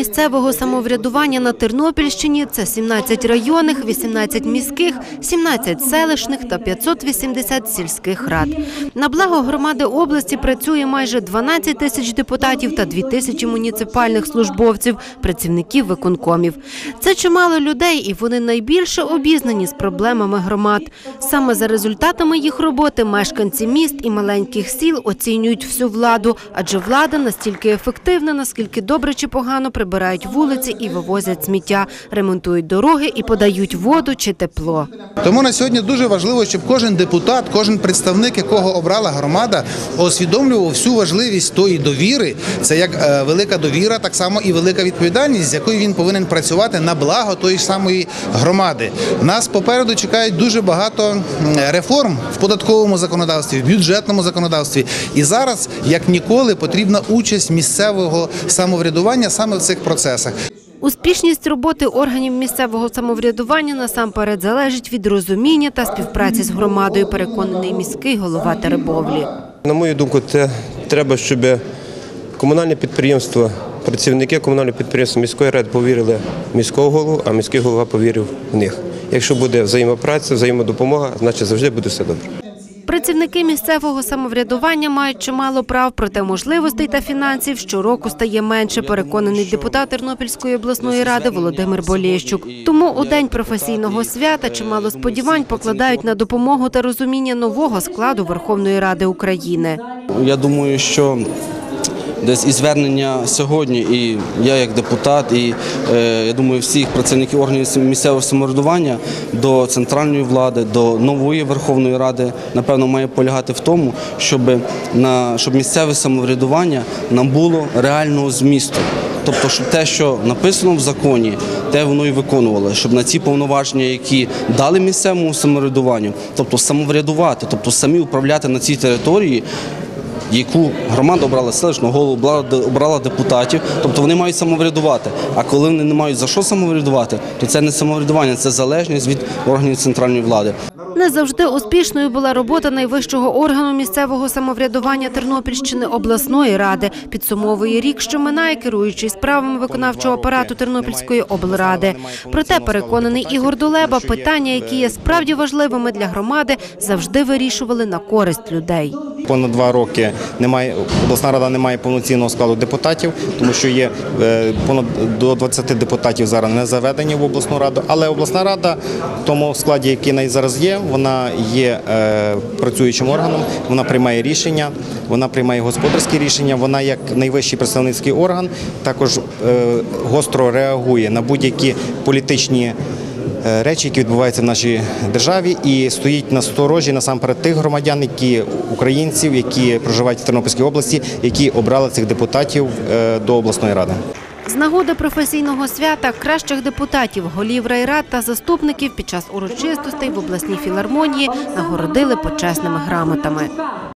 місцевого самоврядування на Тернопільщині – це 17 районних, 18 міських, 17 селищних та 580 сільських рад. На благо громади області працює майже 12 тисяч депутатів та 2 тисячі муніципальних службовців, працівників виконкомів. Це чимало людей, і вони найбільше обізнані з проблемами громад. Саме за результатами їх роботи мешканці міст і маленьких сіл оцінюють всю владу, адже влада настільки ефективна, наскільки добре чи погано прибирають вулиці і вивозять сміття, ремонтують дороги і подають воду чи тепло. Тому на сьогодні дуже важливо, щоб кожен депутат, кожен представник, якого обрала громада, усвідомлював всю важливість тої довіри. Це як велика довіра, так само і велика відповідальність, з якою він повинен працювати на благо тої ж самої громади. Нас попереду чекають дуже багато реформ в податковому законодавстві, в бюджетному законодавстві. І зараз, як ніколи, потрібна участь місцевого самоврядування саме в цих процесах. Успішність роботи органів місцевого самоврядування насамперед залежить від розуміння та співпраці з громадою, переконаний міський голова Теребовлі. На мою думку, це треба, щоб комунальне підприємство, працівники комунального підприємства міської ради повірили в міського голову, а міський голова повірив в них. Якщо буде взаємопраця, взаємодопомога, значить завжди буде все добре. Працівники місцевого самоврядування мають чимало прав, проте можливостей та фінансів щороку стає менше, переконаний депутат Тернопільської обласної ради Володимир Болєщук. Тому у День професійного свята чимало сподівань покладають на допомогу та розуміння нового складу Верховної Ради України. Я думаю, що десь і звернення сьогодні, і я як депутат, і я думаю, всіх працівників органів місцевого самоврядування до центральної влади, до нової Верховної Ради, напевно, має полягати в тому, щоб місцеве самоврядування нам було реального змісту. Тобто, щоб те, що написано в законі, те воно і виконувало, щоб на ці повноваження, які дали місцевому самоврядуванню, тобто самоврядувати, тобто самі управляти на цій території, яку громада обрала селищного голову, обрала депутатів, тобто вони мають самоврядувати. А коли вони не мають за що самоврядувати, то це не самоврядування, це залежність від органів центральної влади. Не завжди успішною була робота найвищого органу місцевого самоврядування Тернопільщини обласної ради. Підсумовує рік, що минає, керуючий справами виконавчого апарату Тернопільської облради. Проте, переконаний Ігор Дулеба, питання, які є справді важливими для громади, завжди вирішували на користь людей. Понад 2 роки обласна рада не має повноцінного складу депутатів, тому що є до 20 депутатів зараз не заведені в обласну раду. Але обласна рада в тому складі, який зараз є, вона є працюючим органом, вона приймає рішення, вона приймає господарські рішення, вона як найвищий представницький орган також гостро реагує на будь-які політичні речі, які відбуваються в нашій державі, і стоїть на сторожі насамперед тих громадян, українців, які проживають в Тернопільській області, які обрали цих депутатів до обласної ради. З нагоди професійного свята кращих депутатів, голів райрад та заступників під час урочистостей в обласній філармонії нагородили почесними грамотами.